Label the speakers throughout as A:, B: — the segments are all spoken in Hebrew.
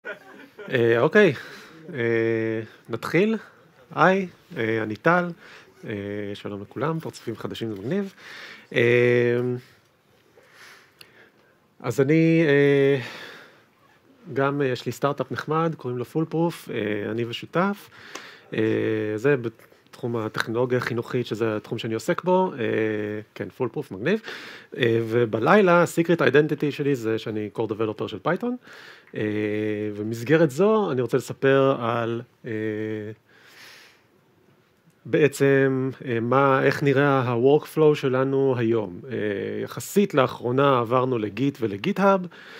A: אוקיי, נתחיל. היי, אני טל, שלום לכולם, פרצופים חדשים זה מגניב. אז אני, גם יש לי סטארט-אפ נחמד, קוראים לו פול פרוף, אני ושותף. זה בתחום הטכנולוגיה החינוכית, שזה התחום שאני עוסק בו, כן, פול פרוף מגניב. ובלילה, ה-Secret Identity שלי זה שאני core developer של פייתון. ומסגרת זו אני רוצה לספר על בעצם איך נראה ה-workflow שלנו היום. יחסית לאחרונה עברנו לגיט ולגיט-האב,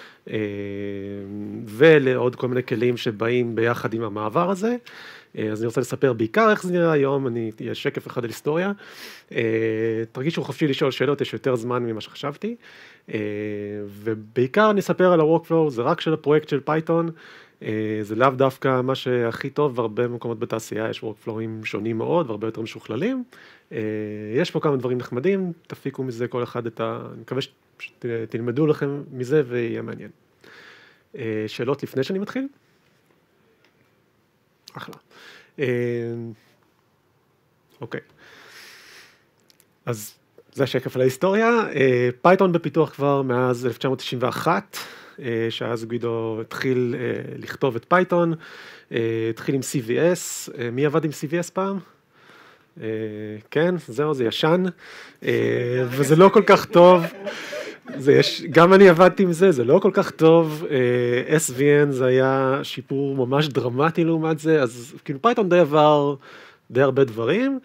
A: ולעוד כל מיני כלים שבאים ביחד עם המעבר הזה. אז אני רוצה לספר בעיקר איך זה נראה היום, יש שקף אחד על היסטוריה. תרגישו חופשי לשאול שאלות, יש יותר זמן ממה שחשבתי. ובעיקר אני אספר על ה-workflow, זה רק של הפרויקט של פייתון, זה לאו דווקא מה שהכי טוב, והרבה מקומות בתעשייה יש workflowים שונים מאוד, והרבה יותר משוכללים. יש פה כמה דברים נחמדים, תפיקו מזה כל אחד אני מקווה שתלמדו לכם מזה ויהיה מעניין. שאלות לפני שאני מתחיל? אחלה. אוקיי. אז זה השקף על ההיסטוריה. פייתון בפיתוח כבר מאז 1991, שאז גוידו התחיל לכתוב את פייתון, התחיל עם CVS. מי עבד עם CVS פעם? כן, זהו, זה ישן, וזה לא כל כך טוב. גם אני עבדתי עם זה, זה לא כל כך טוב. SVN זה היה שיפור ממש דרמטי לעומת זה, אז כאילו פייתון די עבר די הרבה דברים.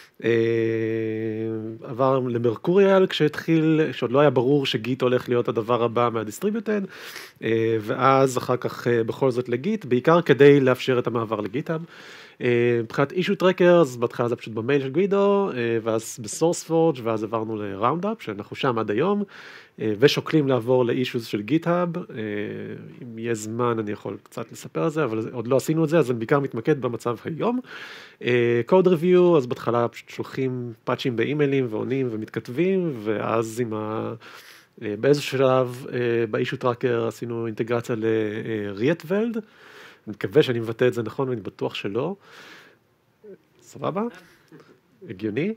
A: עבר למרקוריאל כשהתחיל, שעוד לא היה ברור שגיט הולך להיות הדבר הבא מהדיסטריביוטד, ואז אחר כך בכל זאת לגיט, בעיקר כדי לאפשר את המעבר לגיטהאב. מבחינת אישו טרקר, אז בהתחלה זה פשוט במייל של גוידו, ואז בסורספורג', ואז עברנו לראונדאפ, שאנחנו שם עד היום, ושוקלים לעבור לאישוז של גיטהאב. אם יהיה זמן אני יכול קצת לספר על זה, אבל עוד לא עשינו את זה, אז אני בעיקר מתמקד במצב היום. קוד ריוויו, אז בהתחלה פשוט שולחים פאצ'ים באימיילים ועונים ומתכתבים, ואז באיזשהו שלב באישו טרקר עשינו אינטגרציה לריאטוולד, אני מקווה שאני מבטא את זה נכון, ואני בטוח שלא. סבבה? הגיוני.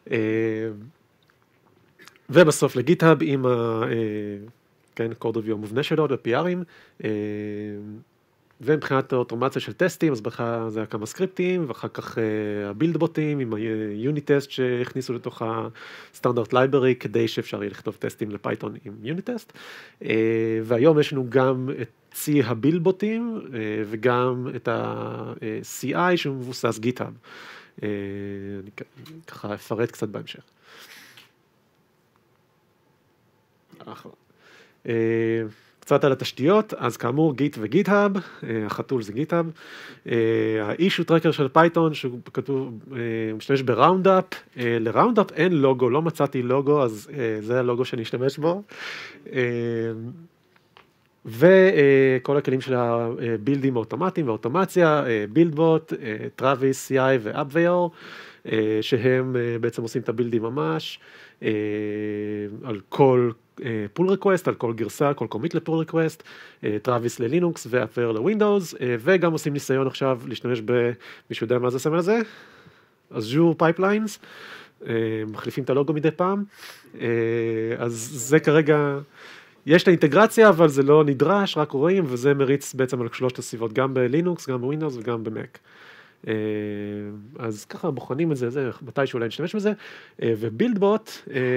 A: ובסוף לגיטהאב עם קוד ריוויו המובנה שלו, ל-PR'ים, ומבחינת האוטומציה של טסטים, אז בכלל זה היה כמה סקריפטים, ואחר כך הבילדבוטים עם היוניטסט שהכניסו לתוך הסטנדרט לייברי, כדי שאפשר יהיה לכתוב טסטים לפייתון עם יוניטסט. והיום יש לנו גם את צי הבילדבוטים, וגם את ה-CI שמבוסס גיטהאב. אני ככה אפרט קצת בהמשך. אחלה. קצת על התשתיות, אז כאמור גיט וגיטהאב, החתול זה גיטהאב. האישו טרקר של פייתון, שהוא כתוב, משתמש בראונדאפ, לראונדאפ אין לוגו, לא מצאתי לוגו, אז זה הלוגו שאני אשתמש בו. וכל הכלים של הבילדים האוטומטיים והאוטומציה, בילדבוט, טראביס, CI ואפוויור, שהם בעצם עושים את הבילדים ממש, על כל פול ריקווסט, על כל גרסה, כל קומיט לפול ריקווסט, טראביס ללינוקס ואפוויור לווינדאוס, וגם עושים ניסיון עכשיו להשתמש מישהו יודע מה זה הסמל הזה? Azure Pipelines, מחליפים את הלוגו מדי פעם, אז זה כרגע, יש את האינטגרציה, אבל זה לא נדרש, רק רואים, וזה מריץ בעצם על שלושת הסביבות, גם בלינוקס, גם בווינדוס וגם במק. אז ככה בוחנים את זה, מתי שאולי נשתמש בזה, ובילדבוט,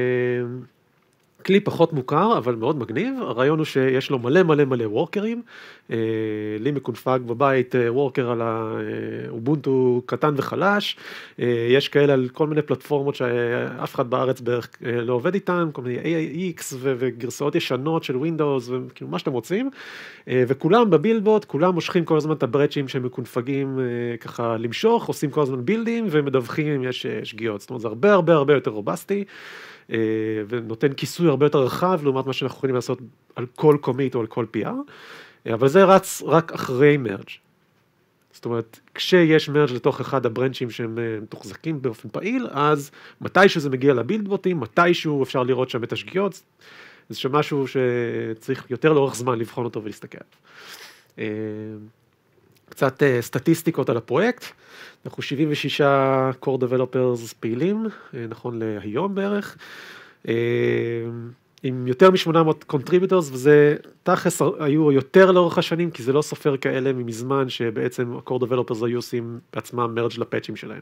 A: כלי פחות מוכר, אבל מאוד מגניב. הרעיון הוא שיש לו מלא מלא מלא וורקרים. לי מקונפג בבית וורקר על האובונטו קטן וחלש. יש כאלה על כל מיני פלטפורמות שאף אחד בארץ בערך לא עובד איתן, כל מיני AIX וגרסאות ישנות של ווינדוס, וכאילו מה שאתם רוצים. וכולם בבילדבוט, כולם מושכים כל הזמן את הברצ'ים שהם מקונפגים ככה למשוך, עושים כל הזמן בילדים ומדווחים אם יש שגיאות. זאת אומרת, זה הרבה הרבה הרבה יותר רובסטי. ונותן כיסוי הרבה יותר רחב, לעומת מה שאנחנו יכולים לעשות על כל קומיט או על כל PR, אבל זה רץ רק אחרי מרג'. זאת אומרת, כשיש מרג' לתוך אחד הברנצ'ים שהם מתוחזקים באופן פעיל, אז מתישהו זה מגיע לבילדבוטים, מתישהו אפשר לראות שם את השגיאות, זה שמשהו שצריך יותר לאורך זמן לבחון אותו ולהסתכל. קצת סטטיסטיקות על הפרויקט, אנחנו 76 core developers פעילים, נכון להיום בערך, עם יותר מ-800 contributors, וזה תכלס היו יותר לאורך השנים, כי זה לא סופר כאלה ממזמן, שבעצם ה-core developers היו עושים בעצמם מרג' לפאצ'ים שלהם.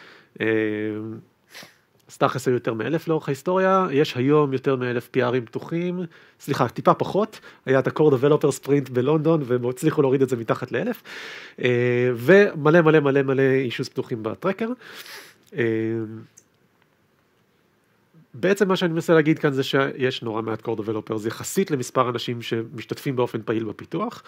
A: אז תכלס היו יותר מ-1,000 לאורך ההיסטוריה, יש היום יותר מ-1,000 PRים פתוחים, סליחה, טיפה פחות, היה את ה-core developer sprint בלונדון, והם הצליחו להוריד את זה מתחת ל-1,000, ומלא מלא מלא מלא אישוס פתוחים בטרקר. בעצם מה שאני מנסה להגיד כאן זה שיש נורא מעט core developers, יחסית למספר אנשים שמשתתפים באופן פעיל בפיתוח.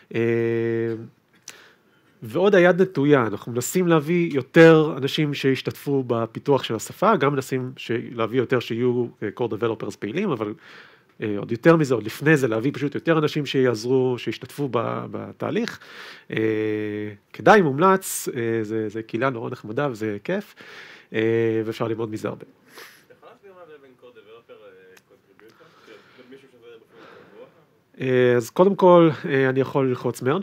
A: ועוד היד נטויה, אנחנו מנסים להביא יותר אנשים שישתתפו בפיתוח של השפה, גם מנסים להביא יותר שיהיו core developers פעילים, אבל עוד יותר מזה, עוד לפני זה, להביא פשוט יותר אנשים שיעזרו, שישתתפו בתהליך. כדאי מומלץ, זה קהילה נורא נחמדה וזה כיף, ואפשר ללמוד מזה הרבה. אז קודם כל, אני יכול ללחוץ מרג',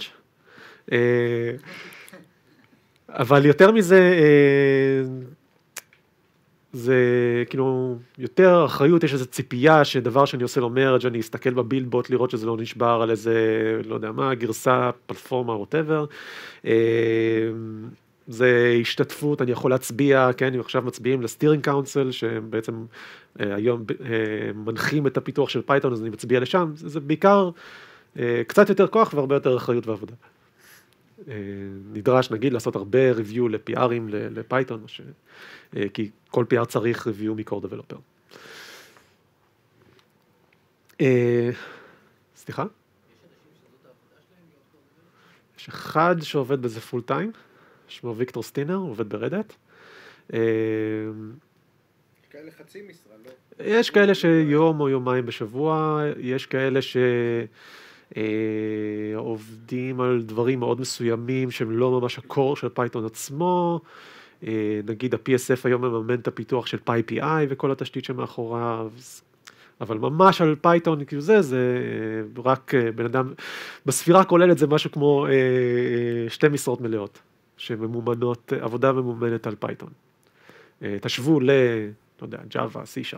A: אבל יותר מזה, זה כאילו יותר אחריות, יש איזו ציפייה שדבר שאני עושה לו מרג' אני אסתכל בבילדבוט לראות שזה לא נשבר על איזה, לא יודע מה, גרסה, פלטפורמה, whatever. זה השתתפות, אני יכול להצביע, כן, אם עכשיו מצביעים לסטירינג קאונסל, שהם בעצם היום מנחים את הפיתוח של פייתון, אז אני מצביע לשם, זה בעיקר קצת יותר כוח והרבה יותר אחריות ועבודה. נדרש, נגיד, לעשות הרבה ריוויו ל-PRים לפייתון, כי כל PR צריך ריוויו מ-core developer. סליחה? יש אחד שעובד בזה פול טיים, שמו ויקטור סטינר, הוא עובד ברדט.
B: יש כאלה חצי משרה, לא?
A: יש כאלה שיום או יומיים בשבוע, יש כאלה שעובדים על דברים מאוד מסוימים, שהם לא ממש הקור של פייתון עצמו, נגיד ה-PSF היום מממן את הפיתוח של PyPI וכל התשתית שמאחוריו, אבל ממש על פייתון, כאילו זה רק בן אדם, בספירה כוללת זה משהו כמו 2 משרות מלאות. שממומנות, עבודה ממומנת על פייתון. תשוו ל, לא יודע, Java, C#.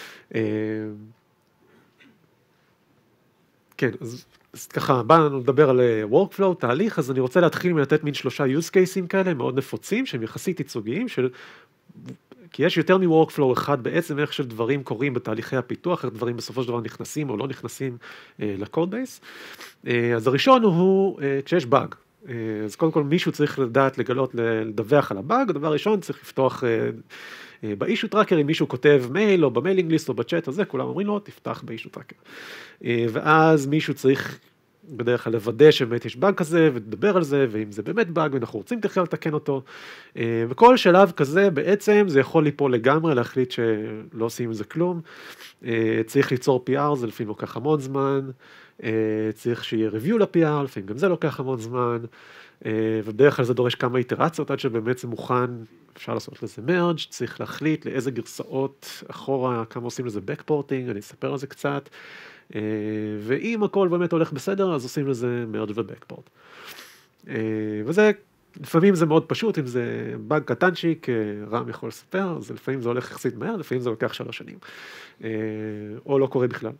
A: כן, אז ככה, באנו לדבר על workflow, תהליך, אז אני רוצה להתחיל מלתת מין 3 use cases כאלה, מאוד נפוצים, שהם יחסית ייצוגיים, כי יש יותר מ-workflow אחד, בעצם איך של דברים קורים בתהליכי הפיתוח, איך דברים בסופו של דבר נכנסים או לא נכנסים לקוד בייס. אז הראשון הוא כשיש באג. אז קודם כל מישהו צריך לדעת לגלות, לדווח על הבאג, הדבר ראשון צריך לפתוח באישו טראקר, אם מישהו כותב מייל או במיילינג ליסט או בצ'אט הזה, כולם אומרים לו, תפתח באישו טראקר. ואז מישהו צריך בדרך כלל לוודא שבאמת יש באג כזה, ודבר על זה, ואם זה באמת באג, ואנחנו רוצים תכף לתקן אותו. וכל שלב כזה בעצם זה יכול ליפול לגמרי, להחליט שלא עושים עם זה כלום. צריך ליצור PR, זה לפעמים לוקח המון זמן. צריך שיהיה review ל-PR, לפעמים גם זה לוקח המון זמן, ובדרך כלל זה דורש כמה איטרציות, עד שבאמת זה מוכן, אפשר לעשות לזה merge, צריך להחליט לאיזה גרסאות אחורה, כמה עושים לזה backporting, אני אספר על זה קצת, ואם הכל באמת הולך בסדר, אז עושים לזה merge ו-backport. וזה, לפעמים זה מאוד פשוט, אם זה באג קטנצ'יק, רם יכול לספר, אז לפעמים זה הולך יחסית מהר, לפעמים זה לוקח 3 שנים, או לא קורה בכלל.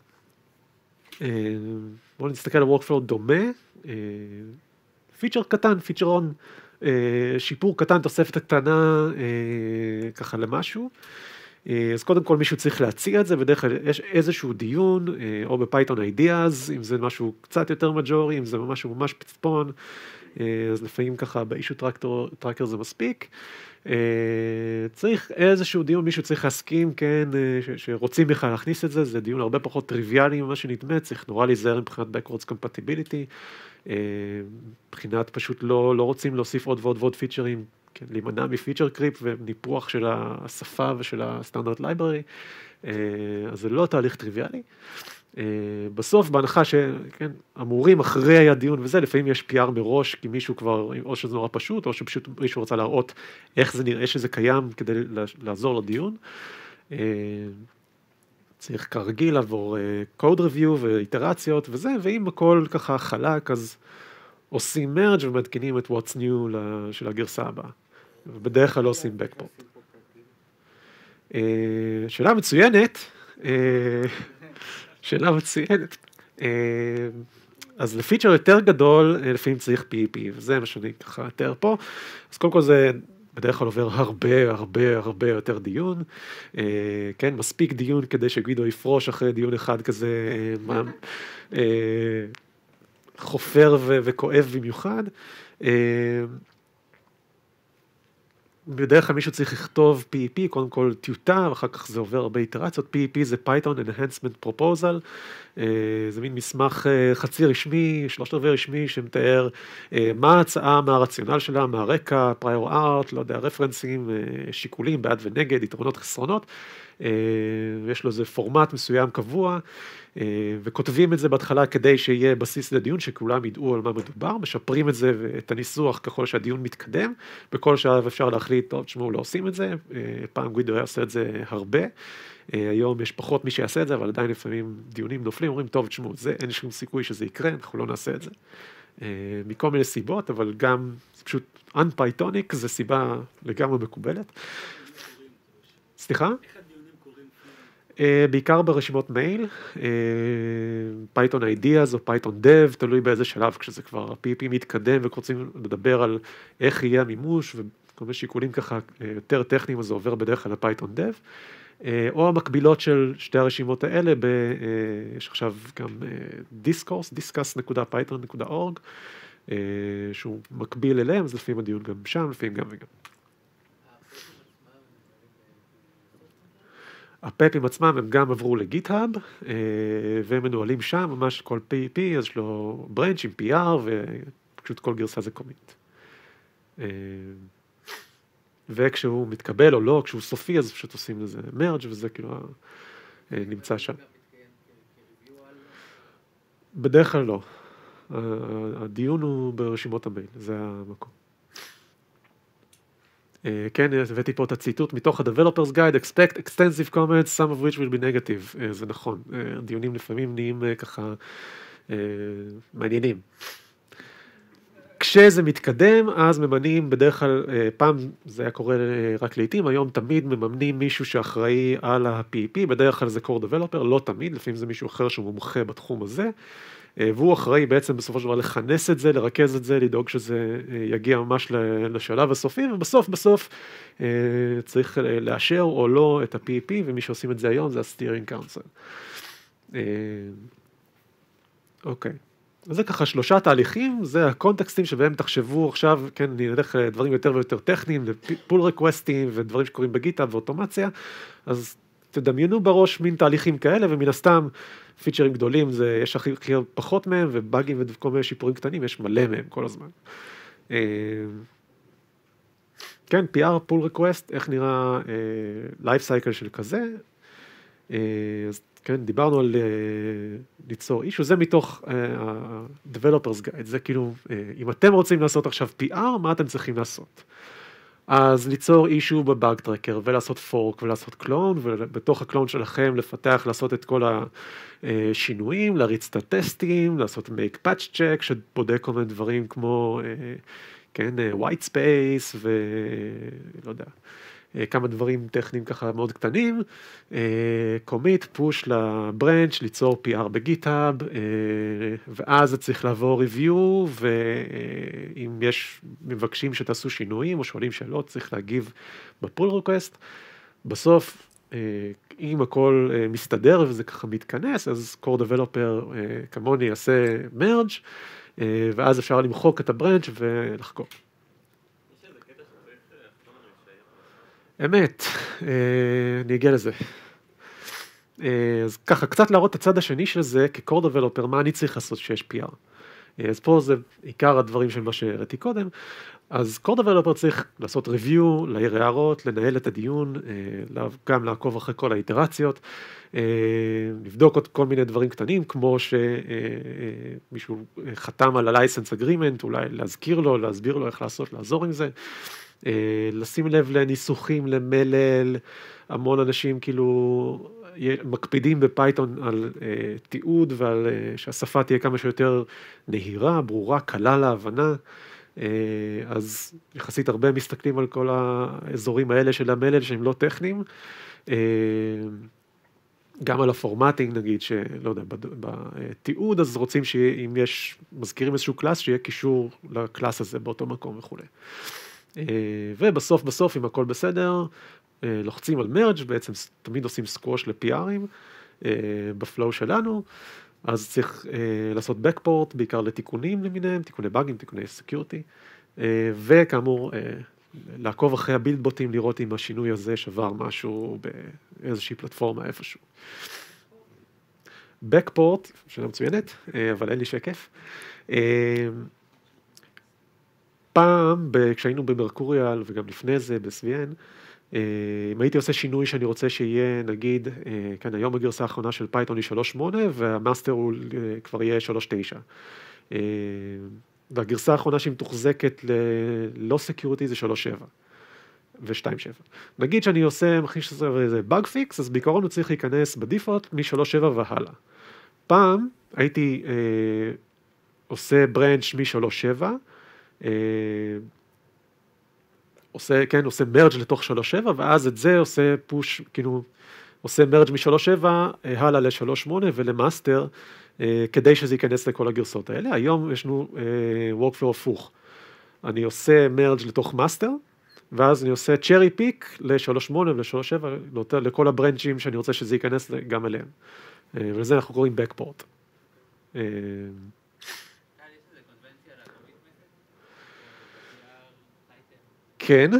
A: בואו נסתכל על workflow דומה, פיצ'ר קטן, פיצ'רון, שיפור קטן, תוספת קטנה, ככה למשהו. אז קודם כל מישהו צריך להציע את זה, בדרך כלל יש איזשהו דיון, או בפייתון ideas, אם זה משהו קצת יותר מג'ורי, אם זה משהו ממש פצפון, אז לפעמים ככה באישו טראקר זה מספיק. צריך איזשהו דיון, מישהו צריך להסכים, כן, שרוצים בכלל להכניס את זה, זה דיון הרבה פחות טריוויאלי ממה שנדמה, צריך נורא להיזהר מבחינת backwards compatibility, מבחינת פשוט לא רוצים להוסיף עוד ועוד ועוד פיצ'רים, כן, להימנע מפיצ'ר קריפ וניפוח של השפה ושל הסטנדרט לייברי, אז זה לא תהליך טריוויאלי. בסוף, בהנחה שכן, אמורים אחרי הדיון וזה, לפעמים יש PR מראש, כי מישהו כבר, או שזה נורא פשוט, או שפשוט מישהו רוצה להראות איך זה נראה שזה קיים כדי לעזור לדיון. צריך כרגיל לעבור code review ואיטרציות וזה, ואם הכל ככה חלק, אז עושים מרג' ומתקינים את what's new של הגרסה הבאה. ובדרך כלל לא עושים backport. שאלה מצוינת. שאלה מצוינת. אז לפיצ'ר יותר גדול, לפעמים צריך PEP, וזה מה שאני ככה אתאר פה. אז קודם כל זה בדרך כלל עובר הרבה יותר דיון. כן, מספיק דיון כדי שגוידו יפרוש אחרי דיון אחד כזה חופר וכואב במיוחד. בדרך כלל מישהו צריך לכתוב PEP, קודם כל טיוטה, ואחר כך זה עובר הרבה איטרציות. PEP זה Python Enhancement Proposal, זה מין מסמך חצי רשמי, 3/4 רשמי, שמתאר מה ההצעה, מה הרציונל שלה, מה הרקע, prior art, לא יודע, רפרנסים, שיקולים, בעד ונגד, יתרונות, חסרונות. יש לו איזה פורמט מסוים קבוע, וכותבים את זה בהתחלה כדי שיהיה בסיס לדיון, שכולם ידעו על מה מדובר, משפרים את זה ואת הניסוח ככל שהדיון מתקדם, בכל שלב אפשר להחליט, טוב, תשמעו, לא עושים את זה, פעם גוידו היה עושה את זה הרבה, היום יש פחות מי שיעשה את זה, אבל עדיין לפעמים דיונים נופלים, אומרים, טוב, תשמעו, זה אין שום סיכוי שזה יקרה, אנחנו לא נעשה את זה. מכל מיני סיבות, אבל גם, זה פשוט unPythonic, זה סיבה לגמרי מקובלת. סליחה? בעיקר ברשימות מייל, Python Ideas או Python Dev, תלוי באיזה שלב, כשזה כבר PEP מתקדם ורוצים לדבר על איך יהיה המימוש, וכל מיני שיקולים ככה יותר טכניים, אז זה עובר בדרך כלל ל-Python Dev, או המקבילות של שתי הרשימות האלה, יש עכשיו גם discuss.python.org, שהוא מקביל אליהם, אז לפעמים הדיון גם שם, לפעמים גם וגם. הפאפים עצמם הם גם עברו לגיט-האב, והם מנוהלים שם, ממש כל PEP, אז יש לו ברנץ' עם PR, ופשוט כל גרסה זה קומיט. וכשהוא מתקבל או לא, כשהוא סופי, אז פשוט עושים לזה מרג' וזה כאילו נמצא שם. בדרך כלל לא. הדיון הוא ברשימות המייל, זה המקום. כן, הבאתי פה את הציטוט מתוך ה-Developers Guide, expect extensive comments, some of which will be negative. זה נכון, דיונים לפעמים נהיים ככה מעניינים. כשזה מתקדם, אז ממנים בדרך כלל, פעם זה היה קורה רק לעתים, היום תמיד ממנים מישהו שאחראי על ה-PEP, בדרך כלל זה core developer, לא תמיד, לפעמים זה מישהו אחר שהוא מומחה בתחום הזה, והוא אחראי בעצם בסופו של דבר לכנס את זה, לרכז את זה, לדאוג שזה יגיע ממש לשלב הסופי, ובסוף צריך לאשר או לא את ה-PEP, ומי שעושים את זה היום זה ה-Steering Council. אוקיי. אז זה ככה 3 תהליכים, זה הקונטקסטים שבהם תחשבו עכשיו, כן, נלך לדברים יותר ויותר טכניים, לפול ריקווסטים ודברים שקורים בגיטהאב ואוטומציה, אז תדמיינו בראש מין תהליכים כאלה, ומן הסתם פיצ'רים גדולים, יש הכי פחות מהם, ובאגים וכל מיני שיפורים קטנים, יש מלא מהם כל הזמן. כן, PR, pull request, איך נראה life cycle של כזה, אז כן, דיברנו על ליצור אישו, זה מתוך ה-Developers Guide, זה כאילו, אם אתם רוצים לעשות עכשיו PR, מה אתם צריכים לעשות? אז ליצור אישו בבאג טרקר, ולעשות פורק, ולעשות קלון, ובתוך הקלון שלכם לפתח, לעשות את כל השינויים, להריץ את הטסטים, לעשות make patch check, שבודק כל מיני דברים כמו, כן, white space, ולא יודע, כמה דברים טכניים ככה מאוד קטנים, commit, push לבראנץ', ליצור PR בגיטהאב, ואז זה צריך לעבור review, ואם יש מבקשים שתעשו שינויים או שואלים שאלות, צריך להגיב בפול ריקווסט. בסוף, אם הכל מסתדר וזה ככה מתכנס, אז core developer כמוני יעשה merge, ואז אפשר למחוק את הבראנץ' ולחקור. אמת, אני אגיע לזה. אז ככה, קצת להראות את הצד השני של זה, כ-core developer, מה אני צריך לעשות שיש PR. אז פה זה עיקר הדברים של מה שהראיתי קודם. אז core developer צריך לעשות review, להעיר הערות, לנהל את הדיון, גם לעקוב אחרי כל האיטרציות, לבדוק עוד כל מיני דברים קטנים, כמו שמישהו חתם על ה-license agreement, אולי להזכיר לו, להסביר לו איך לעשות, לעזור עם זה. לשים לב לניסוחים, למלל, המון אנשים כאילו מקפידים בפייתון על תיעוד ועל שהשפה תהיה כמה שיותר נהירה, ברורה, קלה להבנה, אז יחסית הרבה מסתכלים על כל האזורים האלה של המלל שהם לא טכניים, גם על הפורמטינג נגיד, שלא יודע, בתיעוד אז רוצים שאם יש, מזכירים איזשהו קלאס, שיהיה קישור לקלאס הזה באותו מקום וכו'. ובסוף, אם הכל בסדר, לוחצים על מרג', בעצם תמיד עושים סקווש ל-PR'ים בפלואו שלנו, אז צריך לעשות backport, בעיקר לתיקונים למיניהם, תיקוני באגים, תיקוני סקיורטי, וכאמור, לעקוב אחרי הבילדבוטים, לראות אם השינוי הזה שבר משהו באיזושהי פלטפורמה איפשהו. backport, שאלה מצוינת, אבל אין לי שקף. פעם, כשהיינו במרקוריאל, וגם לפני זה ב-SVN, אם הייתי עושה שינוי שאני רוצה שיהיה, נגיד, כאן היום הגרסה האחרונה של פייתון היא 3.8, והמאסטר הוא כבר יהיה 3.9. והגרסה האחרונה שהיא מתוחזקת ללא סקיוריטי זה 3.7 ו-2.7. נגיד שאני עושה, מכניס איזה באג פיקס, אז בעיקרון הוא צריך להיכנס בדיפולט מ-3.7 והלאה. פעם הייתי עושה ברנץ' מ-3.7, עושה מרג' לתוך 3.7, ואז את זה עושה פוש, כאילו, עושה מרג' מ-3.7 הלאה ל-3.8 ולמאסטר, כדי שזה ייכנס לכל הגרסות האלה. היום יש לנו workflow הפוך. אני עושה מרג' לתוך מאסטר, ואז אני עושה צ'רי פיק ל-3.8 ול-3.7, לכל הברנצ'ים שאני רוצה שזה ייכנס גם אליהם. ולזה אנחנו קוראים backport. כן,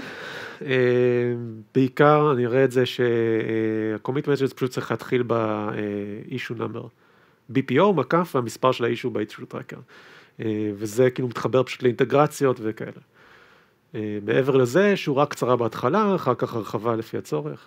A: בעיקר אני אראה את זה שה-commit message פשוט צריך להתחיל ב-issue number, BPO, מקף, והמספר של ה-issue ב-issue tracker, וזה כאילו מתחבר פשוט לאינטגרציות וכאלה. מעבר לזה, שורה קצרה בהתחלה, אחר כך הרחבה לפי הצורך.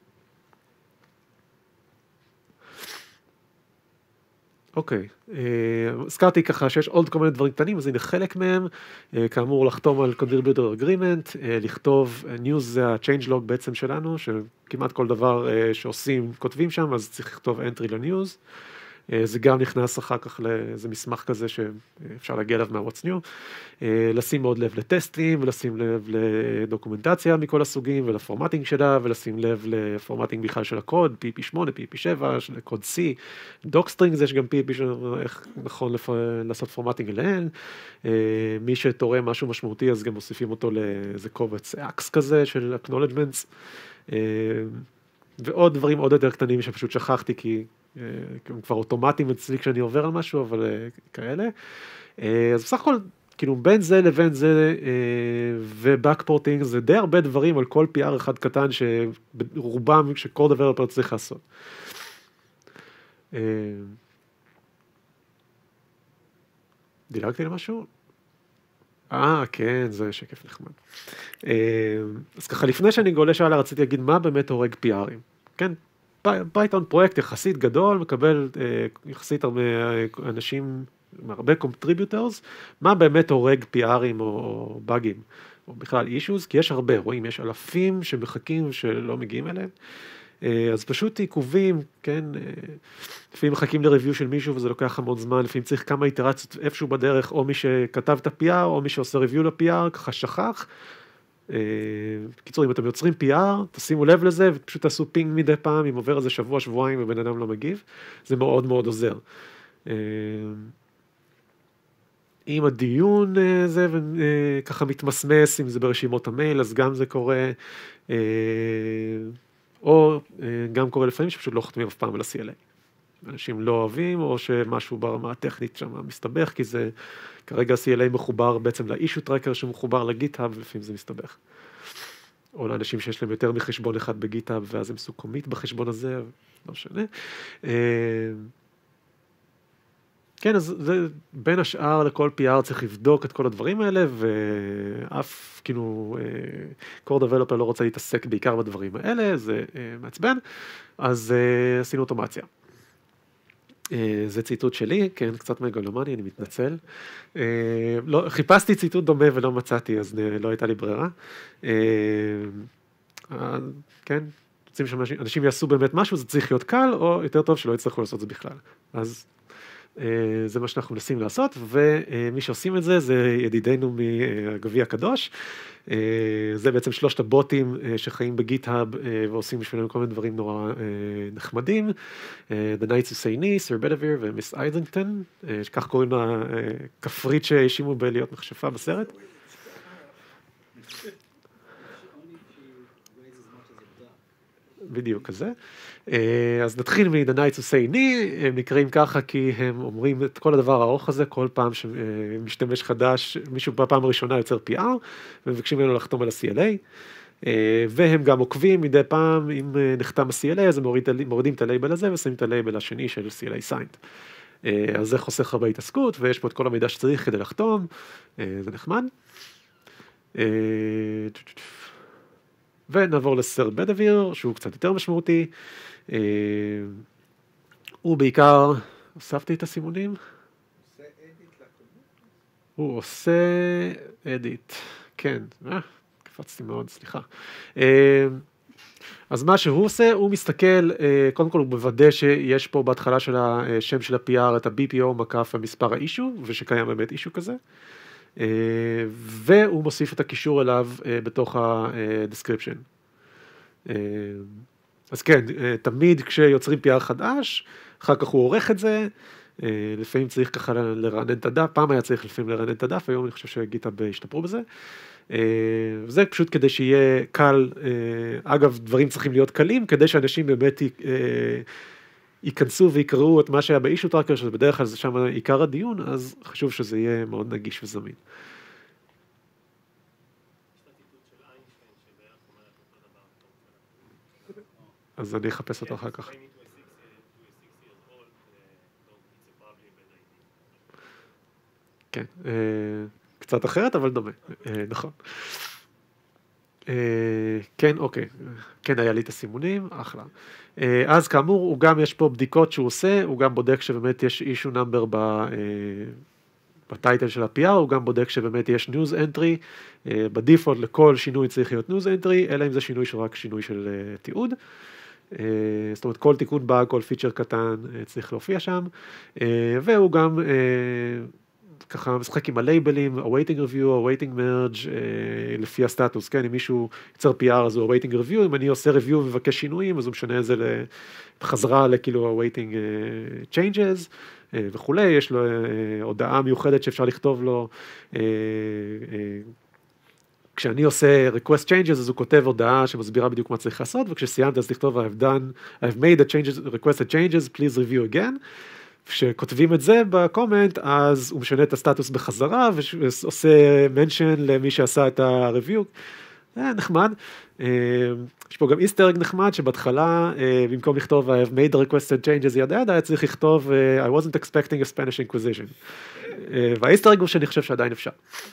A: אוקיי, הזכרתי ככה שיש עוד כל מיני דברים קטנים, אז הנה חלק מהם, כאמור לחתום על Contributor Agreement, לכתוב News זה ה-Changelog בעצם שלנו, שכמעט כל דבר שעושים כותבים שם, אז צריך לכתוב Entry ל-News, זה גם נכנס אחר כך לאיזה מסמך כזה שאפשר להגיע אליו מה-What's New, לשים מאוד לב לטסטים, ולשים לב לדוקומנטציה מכל הסוגים, ולפורמטינג שלה, ולשים לב לפורמטינג בכלל של הקוד, PP8, PP7, של קוד C, דוקסטרינג זה שגם PP, איך נכון לעשות פורמטינג אליהן, מי שתורם משהו משמעותי, אז גם מוסיפים אותו לאיזה קובץ אקס כזה של acknowledgements, ועוד דברים עוד יותר קטנים שפשוט שכחתי, כי הם כבר אוטומטיים אצלי כשאני עובר על משהו, אבל כאלה. אז בסך הכל, כאילו בין זה לבין זה ובאקפורטינג, זה די הרבה דברים על כל PR אחד קטן, שרובם שכל דבלופר צריך לעשות. דילגתי למשהו? כן, זה שקף נחמד. אז ככה, לפני שאני גולש הלאה, רציתי להגיד מה באמת הורג PR'ים. כן, פייתון פרויקט יחסית גדול, מקבל יחסית הרבה אנשים, הרבה קונטריביוטורס, מה באמת הורג PR'ים או באגים, או בכלל אישוז, כי יש הרבה, רואים, יש אלפים שמחכים שלא מגיעים אליהם, אז פשוט עיכובים, כן, לפעמים מחכים לריוויו של מישהו וזה לוקח המון זמן, לפעמים צריך כמה איטרציות איפשהו בדרך, או מי שכתב את ה-PR, או מי שעושה ריוויו ל-PR, ככה שכח. בקיצור, אם אתם יוצרים PR, תשימו לב לזה, ופשוט תעשו פינג מדי פעם, אם עובר איזה שבוע, שבועיים, ובן אדם לא מגיב, זה מאוד מאוד עוזר. אם הדיון זה ככה מתמסמס, אם זה ברשימות המייל, אז גם זה קורה, או גם קורה לפעמים שפשוט לא חותמים אף פעם על ה-CLA. אנשים לא אוהבים, או שמשהו ברמה הטכנית שם מסתבך, כי זה כרגע ה-CLA מחובר בעצם ל-issue tracker שמחובר לגיטהאב, ולפעמים זה מסתבך. או לאנשים שיש להם יותר מחשבון אחד בגיטהאב, ואז הם עשו קומיט בחשבון הזה, לא משנה. כן, אז זה בין השאר לכל PR צריך לבדוק את כל הדברים האלה, ואף כאילו core developer לא רוצה להתעסק בעיקר בדברים האלה, זה מעצבן, אז עשינו אוטומציה. זה ציטוט שלי, כן, קצת מגלומני, אני מתנצל. חיפשתי ציטוט דומה ולא מצאתי, אז לא הייתה לי ברירה. כן, רוצים שאנשים יעשו באמת משהו, זה צריך להיות קל, או יותר טוב שלא יצטרכו לעשות את זה בכלל. אז זה מה שאנחנו מנסים לעשות, ומי שעושים את זה, זה ידידינו מהגביע הקדוש. זה בעצם 3 הבוטים שחיים בגיט-האב, ועושים בשבילנו כל מיני דברים נורא נחמדים. The Knights of St. Nis, Sir Bedivere ומיס אייזינגטון, שכך קוראים לה כפרית שהאשימו בלהיות מכשפה בסרט. בדיוק כזה. אז נתחיל מ-The Knights of St. Nis, הם נקראים ככה כי הם אומרים את כל הדבר הארוך הזה, כל פעם שמשתמש חדש, מישהו בפעם הראשונה יוצר PR, ומבקשים ממנו לחתום על ה-CLA, והם גם עוקבים מדי פעם, אם נחתם ה-CLA, אז הם מורידים את הלייבל הזה, ושמים את הלייבל השני של CLA signed. אז זה חוסך הרבה התעסקות, ויש פה את כל המידע שצריך כדי לחתום, זה נחמד. ונעבור לסר בדביר, שהוא קצת יותר משמעותי. הוא בעיקר, הוספתי את הסימונים? הוא עושה אדיט, כן, קפצתי מאוד, סליחה. אז מה שהוא עושה, הוא מסתכל, קודם כל הוא מוודא שיש פה בהתחלה של השם של ה-PR את ה-BPO מקף המספר האישו, ושקיים באמת אישו כזה. והוא מוסיף את הקישור אליו בתוך ה-description. אז כן, תמיד כשיוצרים PR חדש, אחר כך הוא עורך את זה, לפעמים צריך ככה לרענן את הדף, פעם היה צריך לפעמים לרענן את הדף, היום אני חושב שגיטהאב השתפרו בזה. זה פשוט כדי שיהיה קל, אגב, דברים צריכים להיות קלים, כדי שאנשים באמת ייכנסו ויקראו את מה שהיה באישו טראקר, שזה בדרך כלל זה שם עיקר הדיון, אז חשוב שזה יהיה מאוד נגיש וזמין. אז אני אחפש אותו אחר כך. כן, קצת אחרת, אבל דומה, נכון. כן, אוקיי, כן היה לי את הסימונים, אחלה. אז כאמור, הוא גם יש פה בדיקות שהוא עושה, הוא גם בודק שבאמת יש אישו נאמבר בטייטל של ה-PR, הוא גם בודק שבאמת יש ניוז אנטרי, בדיפולט לכל שינוי צריך להיות ניוז אנטרי, אלא אם זה שינוי שרק שינוי של תיעוד. זאת אומרת, כל תיקון באג, כל פיצ'ר קטן צריך להופיע שם, והוא גם ככה משחק עם הלייבלים, ה-waiting review, ה-waiting merge, לפי הסטטוס, כן, אם מישהו יוצר PR אז הוא ה-waiting review, אם אני עושה review ומבקש שינויים, אז הוא משנה את זה בחזרה לכאילו ה-waiting changes וכולי, יש לו הודעה מיוחדת שאפשר לכתוב לו, כשאני עושה request changes, אז הוא כותב הודעה שמסבירה בדיוק מה צריך לעשות, וכשסיימת אז תכתוב I've made the changes, requested changes, please review again, כשכותבים את זה בקומנט, אז הוא משנה את הסטטוס בחזרה, ועושה mention למי שעשה את ה-review, נחמד. יש פה גם איסטרג נחמד, שבהתחלה, במקום לכתוב I've made the requested changes ידה ידה, היה צריך לכתוב I wasn't expecting a Spanish Inquisition. והאיסטרג הוא שאני חושב שעדיין אפשר.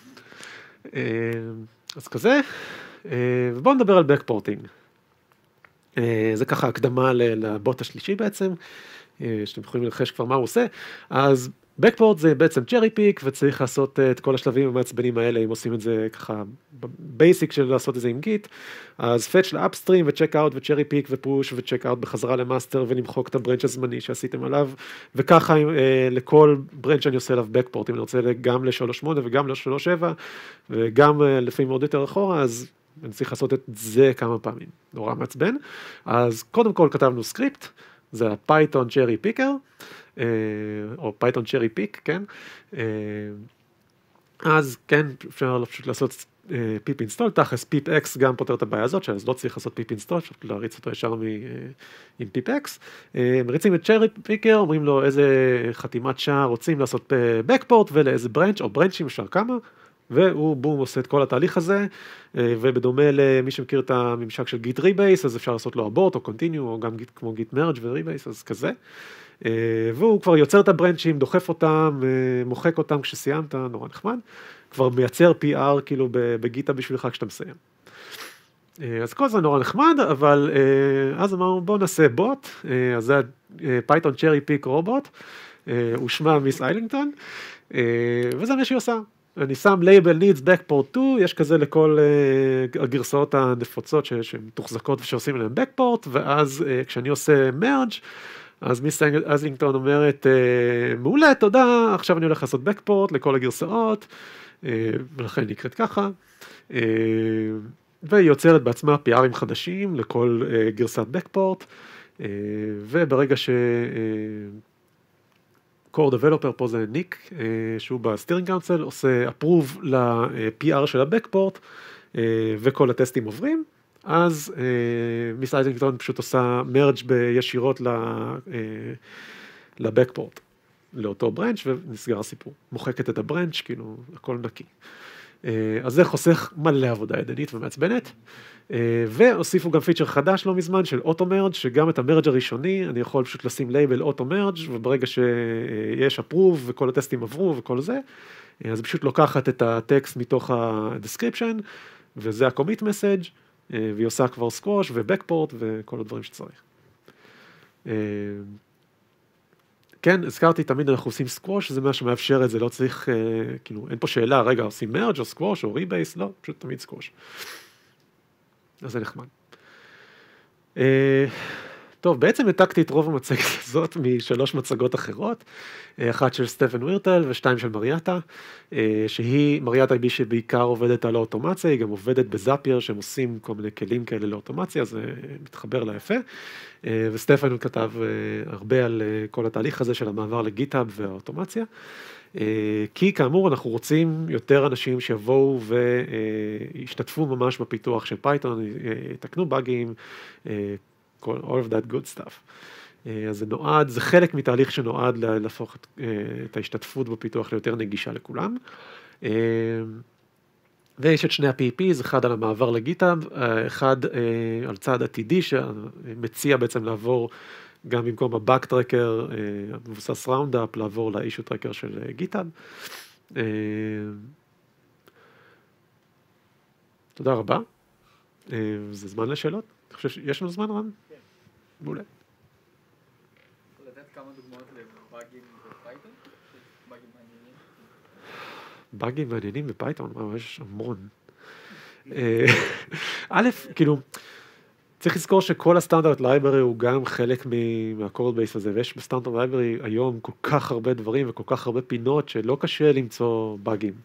A: אז כזה, ובואו נדבר על backporting. זה ככה הקדמה לבוט השלישי בעצם, שאתם יכולים לנחש כבר מה הוא עושה. אז backport זה בעצם cherry pick, וצריך לעשות את כל השלבים המעצבנים האלה, אם עושים את זה ככה בייסיק של לעשות את זה עם גיט. אז fetch לאפסטרים ו-check out ו-cherry pick ו-push ו-check out בחזרה למאסטר, ולמחוק את הברנץ' הזמני שעשיתם עליו, וככה לכל ברנץ' אני עושה עליו backport, אם אני רוצה גם ל-3.8 וגם ל-3.7, וגם לפעמים עוד יותר אחורה, אז אני צריך לעשות את זה כמה פעמים, נורא מעצבן. אז קודם כל כתבנו סקריפט, זה ה-Python cherry picker, או Python cherry pick, כן? אז כן, אפשר פשוט לעשות פיפ אינסטול, תכלס פיפ אקס גם פותר את הבעיה הזאת, אז לא צריך לעשות פיפ אינסטול, אפשר להריץ אותו ישר עם פיפ אקס. מריצים את cherry picker, אומרים לו איזה חתימת שער רוצים לעשות backport, ולאיזה ברנץ' או ברנצ'ים אפשר כמה, והוא בום עושה את כל התהליך הזה, ובדומה למי שמכיר את הממשק של גיט ריבייס, אז אפשר לעשות לו אבורט או קונטיניו, או גם כמו גיט מרג' וריבייס, אז כזה. והוא כבר יוצר את הברנצ'ים, דוחף אותם, מוחק אותם כשסיימת, נורא נחמד. כבר מייצר PR כאילו בגיטה בשבילך כשאתה מסיים. אז כל זה נורא נחמד, אבל אז אמרנו בואו נעשה בוט, אז זה Python cherry pick robot, הוא שמה מיס איילינגטון, וזה מה שהיא עושה. אני שם label needs backport 2, יש כזה לכל הגרסאות הנפוצות שמתוחזקות ושעושים להם backport, ואז כשאני עושה merge, אז מיס אזלינגטון אומרת, מעולה, תודה, עכשיו אני הולך לעשות backport לכל הגרסאות, ולכן נקראת ככה, והיא יוצרת בעצמה PR'ים חדשים לכל גרסת backport, וברגע core developer, פה זה ניק, שהוא בסטירינג קאונסל, עושה approve ל-PR של ה-backport, וכל הטסטים עוברים, אז מיס אייזנגטון פשוט עושה merge ישירות ל-backport, לאותו ברנץ' ונסגר הסיפור. מוחקת את הברנץ', כאילו, הכל נקי. אז זה חוסך מלא עבודה ידנית ומעצבנת, והוסיפו גם פיצ'ר חדש לא מזמן של אוטו-מרג', שגם את המרג' הראשוני, אני יכול פשוט לשים לייבל אוטו-מרג', וברגע שיש approve וכל הטסטים עברו וכל זה, אז פשוט לוקחת את הטקסט מתוך ה-description, וזה ה-commit message, והיא עושה כבר squash ו-backport וכל הדברים שצריך. כן, הזכרתי, תמיד אנחנו עושים סקווש, זה מה שמאפשר את זה, לא צריך, כאילו, אין פה שאלה, רגע, עושים מרג' או סקווש או ריבייס, לא, פשוט תמיד סקווש. אז זה נחמד. טוב, בעצם העתקתי את רוב המצגת הזאת משלוש מצגות אחרות, אחת של סטפן וירטל ושתיים של מריאטה, שהיא, מריאטה היא שבעיקר עובדת על האוטומציה, היא גם עובדת בזאפייר, שהם עושים כל מיני כלים כאלה לאוטומציה, זה מתחבר לה יפה, וסטפן כתב הרבה על כל התהליך הזה של המעבר לגיטהאב והאוטומציה, כי כאמור אנחנו רוצים יותר אנשים שיבואו וישתתפו ממש בפיתוח של פייתון, יתקנו באגים, all of that good stuff. אז זה נועד, זה חלק מתהליך שנועד להפוך את ההשתתפות בפיתוח ליותר נגישה לכולם. ויש את שני ה-PEPs, אחד על המעבר לגיטהאב, אחד על צעד עתידי שמציע בעצם לעבור גם במקום ה-Bug Tracker, מבוסס ראונדאפ, לעבור ל-Issue Tracker של גיטהאב. תודה רבה. זה זמן לשאלות? אני חושב שיש לנו זמן, רן?
B: כן.
A: מעולה.
B: יכול לתת כמה דוגמאות לבאגים בפייתון? באגים מעניינים?
A: באגים מעניינים בפייתון, יש המון. א', כאילו, צריך לזכור שכל הסטנדרט לייברי הוא גם חלק מהקוד בייס הזה, ויש בסטנדרט לייברי היום כל כך הרבה דברים וכל כך הרבה פינות שלא קשה למצוא באגים.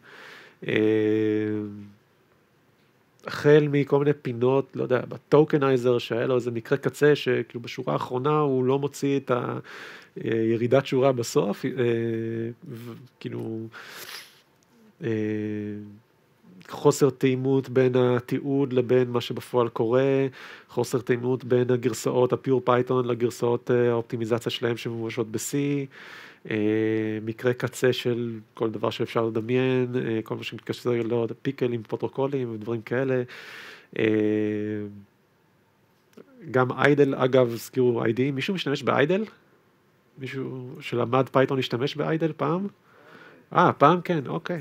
A: החל מכל מיני פינות, לא יודע, בטוקנייזר שהיה לו איזה מקרה קצה שכאילו בשורה האחרונה הוא לא מוציא את הירידת שורה בסוף, כאילו חוסר תאימות בין התיעוד לבין מה שבפועל קורה, חוסר תאימות בין הגרסאות הפיור פייתון לגרסאות האופטימיזציה שלהם שממשות ב-C, מקרה קצה של כל דבר שאפשר לדמיין, כל מה שמתקשר פיקלים, פרוטוקולים ודברים כאלה. גם איידל, אגב, הזכירו איי-די, מישהו משתמש באיידל? מישהו שלמד פייתון השתמש באיידל פעם? פעם כן, אוקיי.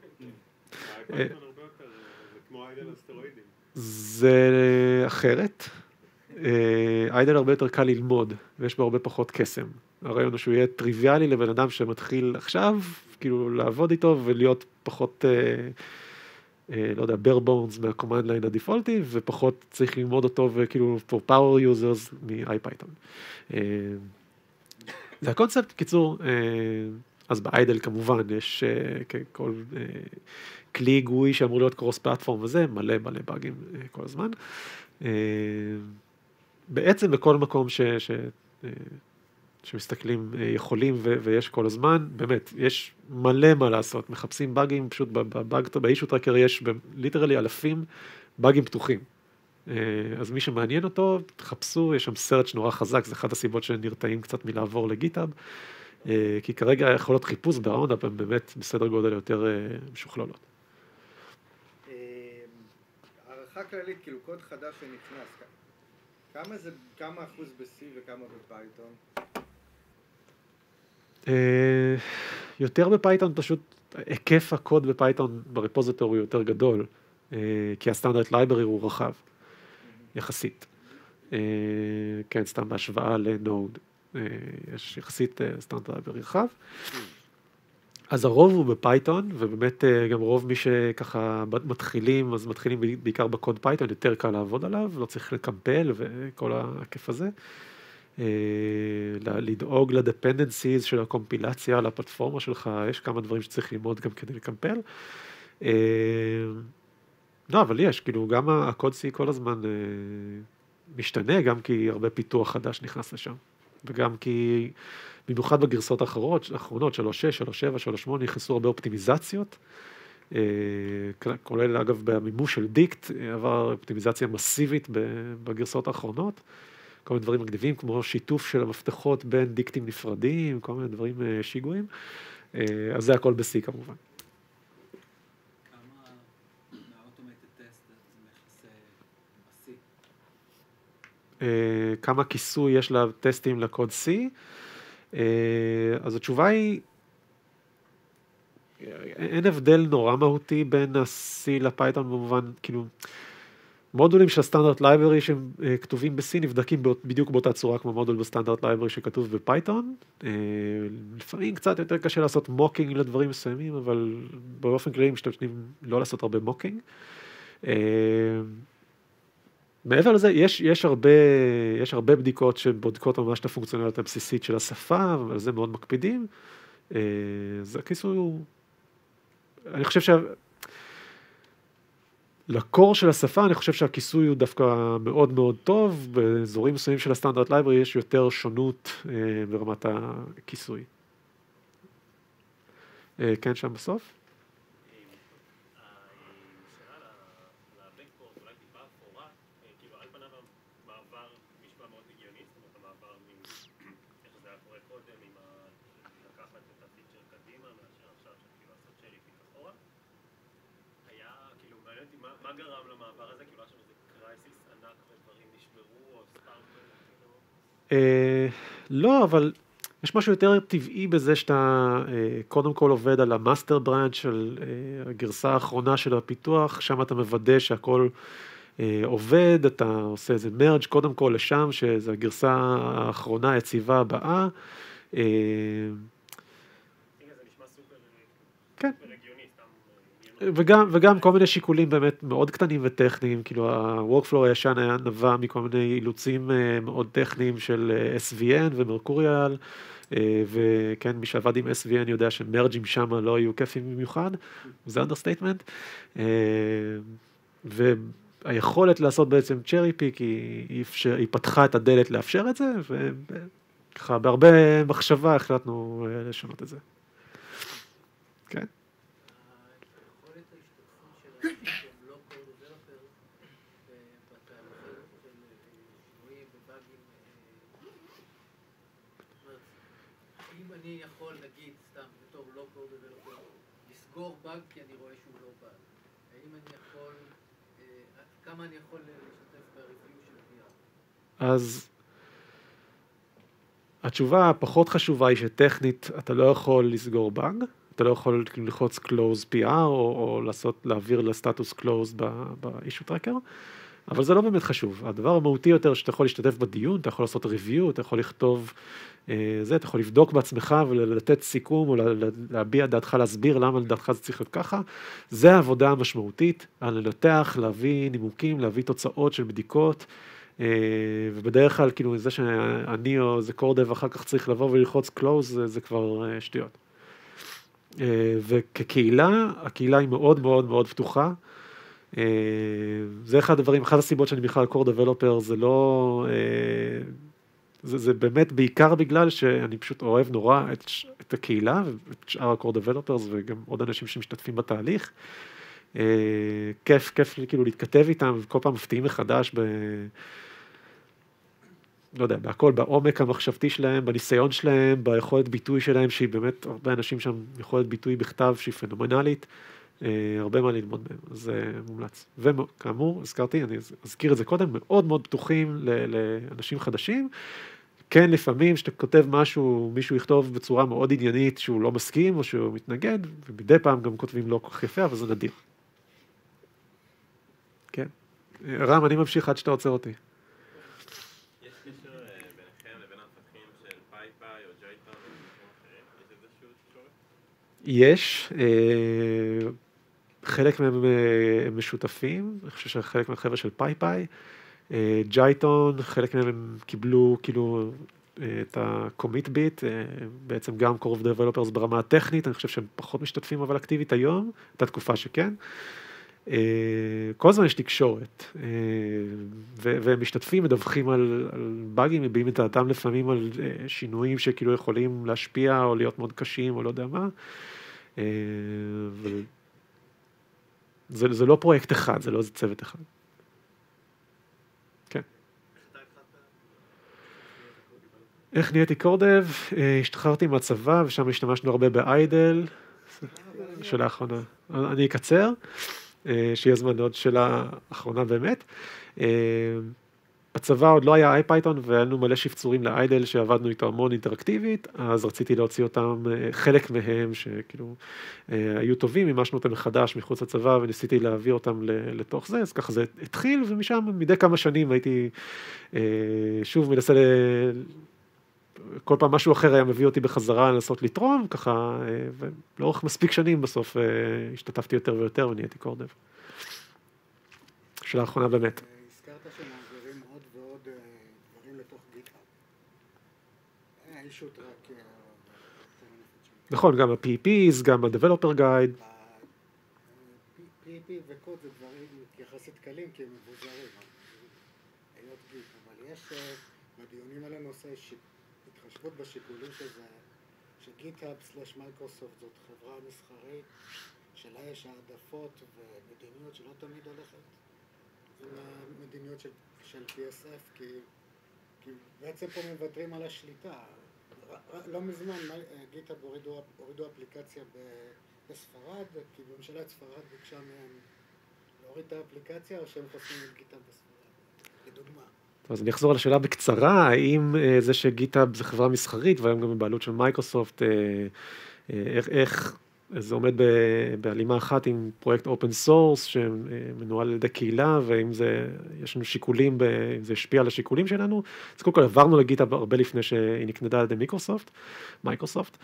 A: זה אחרת. איידל הרבה יותר קל ללמוד, ויש בו הרבה פחות קסם. הרעיון הוא שהוא יהיה טריוויאלי לבן אדם שמתחיל עכשיו, כאילו לעבוד איתו ולהיות פחות, לא יודע, bare bones מהקומנד ליין הדפולטי, ופחות צריך ללמוד אותו וכאילו for power users מ-IPython. זה הקונספט, קיצור, אז באיידל כמובן יש כל כלי היגוי שאמור להיות קרוס פלטפורם וזה, מלא באגים כל הזמן. בעצם בכל מקום שמסתכלים יכולים ויש כל הזמן, באמת, יש מלא מה לעשות, מחפשים באגים, פשוט באישו טרקר יש ליטרלי אלפים באגים פתוחים. אז מי שמעניין אותו, תחפשו, יש שם סרט שנורא חזק, זה אחת הסיבות שנרתעים קצת מלעבור לגיטהאב, כי כרגע יכולות חיפוש בראונדאפ, הם באמת בסדר גודל יותר משוכללות.
C: הערכה כללית, כאילו קוד חדש שנכנס, כמה אחוז ב-C וכמה בפייתון?
A: יותר בפייתון, פשוט היקף הקוד בפייתון ברפוזיטורי הוא יותר גדול, כי הסטנדרט לייברי הוא רחב, יחסית. כן, סתם בהשוואה לנוד, יש יחסית סטנדרט לייברי רחב. אז הרוב הוא בפייתון, ובאמת גם רוב מי שככה מתחילים, אז מתחילים בעיקר בקוד פייתון, יותר קל לעבוד עליו, לא צריך לקמפל וכל הכיף הזה. לדאוג לדפנדנסיז של הקומפילציה לפלטפורמה שלך, יש כמה דברים שצריך ללמוד גם כדי לקמפל. לא, אבל יש, כאילו גם הקוד C כל הזמן משתנה, גם כי הרבה פיתוח חדש נכנס לשם, וגם כי במיוחד בגרסאות האחרונות, 3.6, 3.7, 3.8, נכנסו הרבה אופטימיזציות, כולל אגב במימוש של דיקט, עבר אופטימיזציה מסיבית בגרסאות האחרונות, כל מיני דברים מגניבים, כמו שיתוף של המפתחות בין דיקטים נפרדים, כל מיני דברים שיגועים, אז זה הכל ב-C כמובן.
B: כמה מה-automated test זה מכסה ב-C?
A: כמה כיסוי יש לטסטים לקוד C? אז התשובה היא, אין הבדל נורא מהותי בין ה-C לפייתון במובן, כאילו, מודולים של הסטנדרט לייברי שהם כתובים ב-C נבדקים בדיוק באותה צורה כמו מודול בסטנדרט לייברי שכתוב בפייתון. לפעמים קצת יותר קשה לעשות מוקינג לדברים מסוימים, אבל באופן כללי משתמשים לא לעשות הרבה מוקינג. מעבר לזה, יש הרבה בדיקות שבודקות ממש את הפונקציונליות הבסיסית של השפה, ועל זה מאוד מקפידים. זה הכיסוי הוא, אני חושב לקור של השפה, אני חושב שהכיסוי הוא דווקא מאוד מאוד טוב, באזורים מסוימים של הסטנדרט לייברי יש יותר שונות ברמת הכיסוי. כן, שם בסוף?
D: מה גרם למעבר הזה? כאילו, עכשיו זה קרייסיס ענק ודברים נשברו או סתם?
A: לא, אבל יש משהו יותר טבעי בזה שאתה קודם כל עובד על המאסטר ברנץ' של הגרסה האחרונה של הפיתוח, שם אתה מוודא שהכל עובד, אתה עושה איזה מרג' קודם כל לשם, שזו הגרסה האחרונה היציבה הבאה.
D: זה נשמע סופר
A: כן.
D: רגיוני, סתם
A: וגם כל מיני שיקולים באמת מאוד קטנים וטכניים, כאילו ה-workflow הישן היה נבע מכל מיני אילוצים מאוד טכניים של SVN ומרקוריאל, וכן, מי שעבד עם SVN יודע שמרג'ים שם לא היו כיפים במיוחד, זה understatement, והיכולת לעשות בעצם cherry pick היא פתחה את הדלת לאפשר את זה, וככה בהרבה מחשבה החלטנו לשנות את זה. כן.
B: אם אני יכול, נגיד, סתם, בתור low-code developer, לסגור באג כי אני רואה שהוא לא באג. האם אני יכול, כמה אני יכול להשתתף בריוויו של VR?
A: אז התשובה הפחות חשובה היא שטכנית אתה לא יכול לסגור באג, אתה לא יכול ללחוץ close PR או להעביר לסטטוס close ב-issue tracker, אבל זה לא באמת חשוב. הדבר המהותי יותר שאתה יכול להשתתף בדיון, אתה יכול לעשות review, אתה יכול לכתוב אתה יכול לבדוק בעצמך ולתת סיכום או להביע דעתך, להסביר למה לדעתך זה צריך להיות ככה. זה העבודה המשמעותית, על לנתח, להביא נימוקים, להביא תוצאות של בדיקות, ובדרך כלל כאילו זה שאני או זה קורדב אחר כך צריך לבוא וללחוץ close, זה כבר שטויות. וכקהילה, הקהילה היא מאוד מאוד מאוד פתוחה. זה אחד הדברים, אחת הסיבות שאני בכלל קור דבלופר, זה לא, זה באמת בעיקר בגלל שאני פשוט אוהב נורא את הקהילה, ואת שאר הקור דבלופרס, וגם עוד אנשים שמשתתפים בתהליך. כיף כאילו להתכתב איתם, וכל פעם מפתיעים מחדש לא יודע, בהכל, בעומק המחשבתי שלהם, בניסיון שלהם, ביכולת ביטוי שלהם, שהיא באמת, הרבה אנשים שם יכולת ביטוי בכתב שהיא פנומנלית, הרבה מה ללמוד מהם, אז זה מומלץ. וכאמור, הזכרתי, אני אזכיר את זה קודם, מאוד מאוד פתוחים לאנשים חדשים, כן, לפעמים שאתה כותב משהו, מישהו יכתוב בצורה מאוד עניינית שהוא לא מסכים או שהוא מתנגד, ומדי פעם גם כותבים לא כל כך יפה, אבל זה נדיר. כן. רם, אני ממשיך עד שאתה עוצר אותי.
D: יש קשר ביניכם לבין המפתחים של פייפאי או ג'ייטון או אחרים? יש איזשהו תקשורת?
A: יש, חלק מהם משותפים, אני חושב שחלק מהחבר'ה של פייפאי, ג'ייטון, חלק מהם הם קיבלו כאילו את ה-commit bit, בעצם גם core of developers ברמה הטכנית, אני חושב שהם פחות משתתפים אבל אקטיבית היום, הייתה תקופה שכן. כל הזמן יש תקשורת, והם משתתפים, מדווחים על באגים, מביעים את דעתם לפעמים על שינויים שכאילו יכולים להשפיע או להיות מאוד קשים או לא יודע מה. זה לא פרויקט אחד, זה לא איזה צוות אחד. כן. איך נהייתי קורדב? השתחררתי מהצבא ושם השתמשנו הרבה באיידל של האחרונה. אני אקצר, שיהיה זמן עוד של האחרונה באמת. בצבא עוד לא היה IPython והיה לנו מלא שפצורים לאיידל שעבדנו איתו המון אינטראקטיבית, אז רציתי להוציא אותם, חלק מהם שכאילו היו טובים, מימשנו אותם מחדש מחוץ לצבא וניסיתי להעביר אותם לתוך זה, אז ככה זה התחיל ומשם מדי כמה שנים הייתי שוב מנסה כל פעם משהו אחר היה מביא אותי בחזרה לנסות לתרום, ככה, ולאורך מספיק שנים בסוף השתתפתי יותר ויותר ונהייתי קורדב. של האחרונה באמת.
E: הזכרת שמעבירים עוד ועוד דברים לתוך גיטהאב. אישו טראק...
A: נכון, גם ה-PEPs, גם ה-Developer Guide.
E: PEP וקוד זה דברים יחסית קלים כי הם מבוזרים. היות גיט, אבל יש בדיונים על הנושא התחשבות בשיקולים שזה שגיטהאב/מייקרוסופט זאת חברה מסחרית שלה יש העדפות ומדיניות שלא תמיד הולכת עם המדיניות של PSF כי בעצם פה מוותרים על השליטה. לא מזמן גיטהאב הורידו אפליקציה בספרד כי ממשלת ספרד ביקשה מהם להוריד את האפליקציה או שהם חוסמים את גיטהאב בספרד, לדוגמה.
A: אז אני אחזור על השאלה בקצרה, האם זה שגיטהאב זה חברה מסחרית והיום גם בבעלות של מייקרוסופט, איך זה עומד בהלימה אחת עם פרויקט אופן סורס שמנוהל על ידי קהילה, ואם יש לנו שיקולים, אם זה השפיע על השיקולים שלנו, אז קודם כל עברנו לגיטהאב הרבה לפני שהיא נקנדה על ידי מייקרוסופט,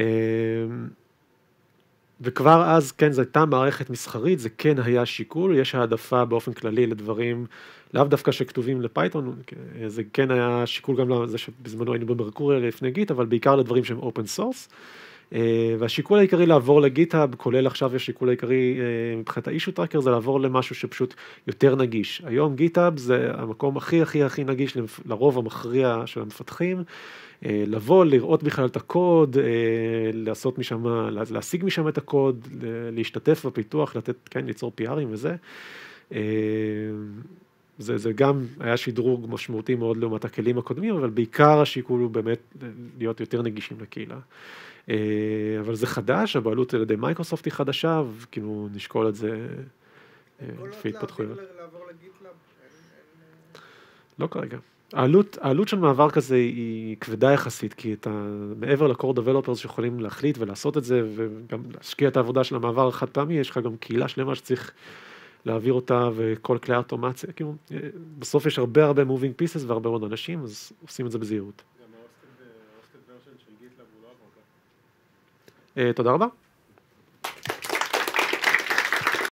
A: וכבר אז, כן, זו הייתה מערכת מסחרית, זה כן היה שיקול, יש העדפה באופן כללי לדברים, לאו דווקא שכתובים לפייתון, זה כן היה שיקול גם לזה שבזמנו היינו במרקוריה לפני גיט, אבל בעיקר לדברים שהם אופן סורס, והשיקול העיקרי לעבור לגיטהאב, כולל עכשיו יש שיקול העיקרי מבחינת האישו טראקר, זה לעבור למשהו שפשוט יותר נגיש. היום גיטהאב זה המקום הכי נגיש לרוב המכריע של המפתחים, לבוא, לראות בכלל את הקוד, לעשות משם, להשיג משם את הקוד, להשתתף בפיתוח, לתת, כן, ליצור PR'ים וזה. זה גם היה שדרוג משמעותי מאוד לעומת הכלים הקודמים, אבל בעיקר השיקול הוא באמת להיות יותר נגישים לקהילה. אבל זה חדש, הבעלות על ידי מייקרוסופט היא חדשה, וכאילו נשקול את זה לפי התפתחויות.
C: לעבור לגיטלאב?
A: לא כרגע. העלות של מעבר כזה היא כבדה יחסית, כי אתה מעבר לקור דבלופרס שיכולים להחליט ולעשות את זה, וגם להשקיע את העבודה של המעבר החד פעמי, יש לך גם קהילה שלמה שצריך להעביר אותה, וכל כלי האוטומציה, כאילו, בסוף יש הרבה moving pieces והרבה מאוד אנשים, אז עושים את זה בזהירות.
D: גם ההוסטד ורשן של גיטלאב הוא לא עבור ככה.
A: תודה רבה.